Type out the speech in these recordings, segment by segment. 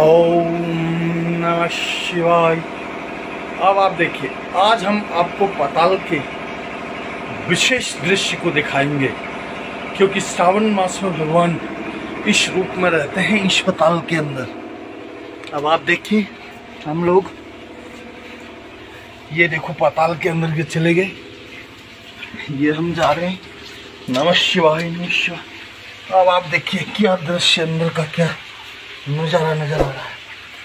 ओम नमः शिवाय। अब आप देखिए, आज हम आपको पाताल के विशेष दृश्य को दिखाएंगे, क्योंकि श्रावण मास में भगवान इस रूप में रहते हैं, इस पाताल के अंदर। अब आप देखिए, हम लोग ये देखो पाताल के अंदर के चले गए, ये हम जा रहे हैं। नमः शिवाय नमः शिवाय। अब आप देखिए क्या दृश्य, अंदर का क्या नजारा नजर आ रहा है।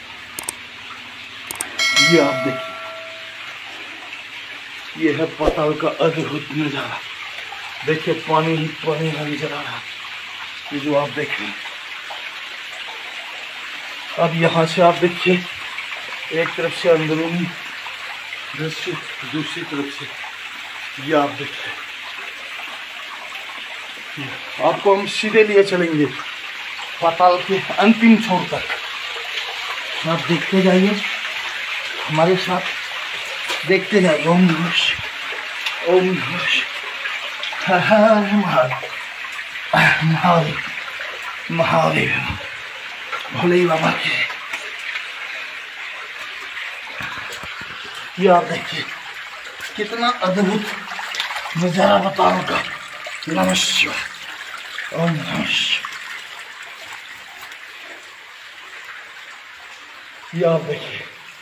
ये आप देखिए, ये है पाताल का अद्भुत नजारा। देखिए पानी ही पानी का नजर आ रहा है, ये जो आप देख रहे हैं। अब यहाँ से आप देखिए, एक तरफ से अंदरूनी दृश्य, दूसरी तरफ से ये आप देखिए। आपको हम सीधे लिए चलेंगे पाताल के अंतिम छोर तक। आप देखते जाइए, हमारे साथ देखते जाइए। ओम नमः शिवाय, ओम नमः शिवाय, हर हर महादेव, महादेव महादेव, भोले बाबा की। ये आप देखिए कितना अद्भुत नजारा पाताल का। नमः शिवाय, ओम नमः शिवाय। ये आप देखिए,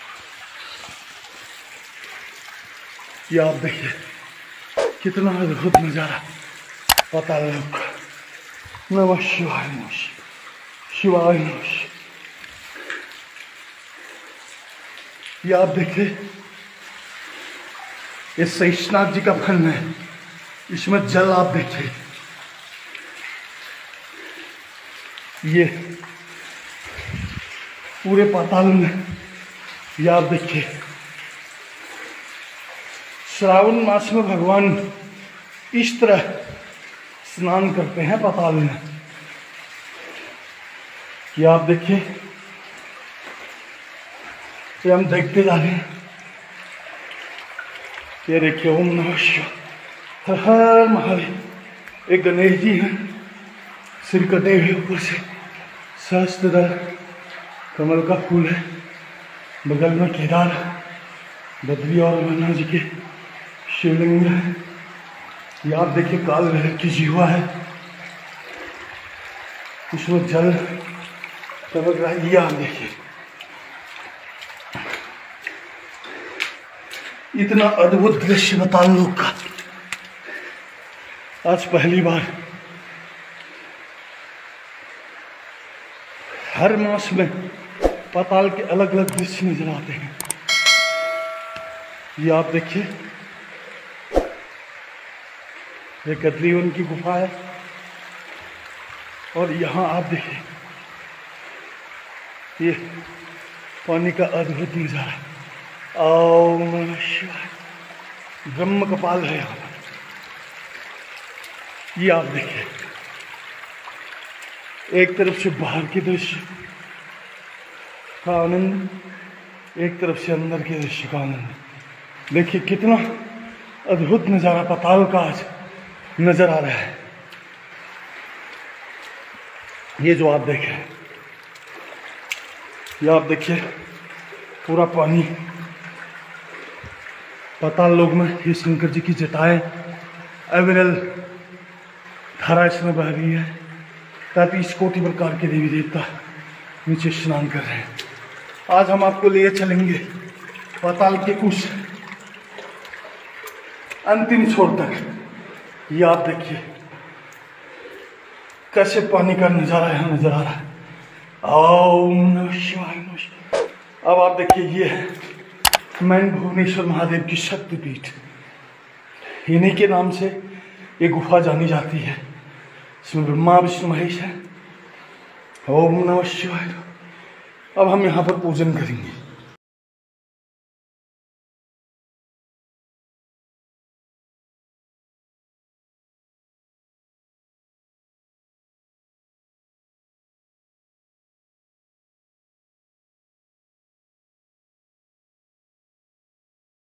ये आप देखिए कितना अद्भुत नजारा पाताल का। नमः शिवाय नमः शिवाय नमः शिवाय। ये आप देखिए, ये शेषनाग जी का खंड है, इसमें जल आप देखिए। ये पूरे पाताल में, ये आप देखिए, श्रावण मास में भगवान इस तरह स्नान करते हैं पाताल में। ये आप देखिए, ये हम देखते जा रहे हैं। ये देखिए, ओम नमः शिवाय, हर हर महादेव। एक गणेश जी हैं, सिर कटे हुए, ऊपर से सहस्त्रदल कमल का फूल है, बगल में केदार, बद्री और अमरनाथ जी के शिवलिंग है। ये आप देखिए काल भैरव की जीवा है, उसमें जल टपक रहा है। ये आप देखिए, इतना अद्भुत दृश्य पाताल लोक का आज पहली बार। हर मास में पाताल के अलग अलग दृश्य नजर आते हैं। ये आप देखिए, ये कतलीवन की गुफा है, और यहाँ आप देखिए ये पानी का अद्भुत नजारा। ओम नमः शिवाय, ब्रह्म कपाल है यहाँ पर। ये आप देखिए, एक तरफ से बाहर के दृश्य का आनंद, एक तरफ से अंदर के दृश्य का आनंद। देखिए कितना अद्भुत नजारा पाताल का आज नजर आ रहा है। ये जो आप देखें, ये आप देखिए पूरा पानी पाताल लोक में। ये शंकर जी की जटाएं अविरल धारा इसमें बह रही है, ताकि इस कोटि प्रकार के देवी देवता नीचे स्नान कर रहे हैं। आज हम आपको लिए चलेंगे पाताल के उस अंतिम छोर तक। ये आप देखिए कैसे पानी का नजारा यहाँ नजर आ रहा है। ओम नमः शिवाय नमः शिवाय। अब आप देखिए, ये है मैन भुवनेश्वर महादेव की शक्तिपीठ। इन्हीं के नाम से ये गुफा जानी जाती है। इसमें ब्रह्मा विष्णु महेश है। ओम नमः शिवाय। अब हम यहाँ पर पूजन करेंगे।